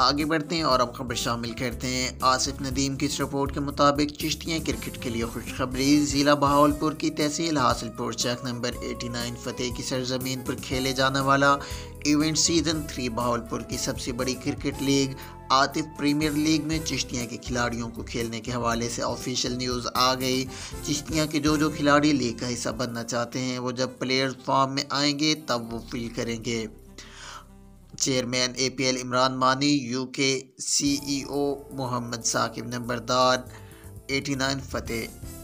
आगे बढ़ते हैं और अब खबर शामिल करते हैं। आसिफ नदीम की इस रिपोर्ट के मुताबिक चिश्तियाँ क्रिकेट के लिए खुशखबरी। ज़िला बहावलपुर की तहसील हासिलपुर चक नंबर 89 फतेह की सरजमीन पर खेले जाने वाला इवेंट सीज़न 3 बहावलपुर की सबसे बड़ी cricket league Atif premier league में चिश्तियाँ के खिलाड़ियों को खेलने के हवाले से ऑफिशियल न्यूज़ आ गई। चिश्तियाँ के जो खिलाड़ी लीग का हिस्सा बनना चाहते हैं वो जब प्लेयर फॉर्म में आएंगे तब वो फील करेंगे। चेयरमैन APL इमरान मानी, UK CEO मोहम्मद साकिब नंबरदार 89 फतेह।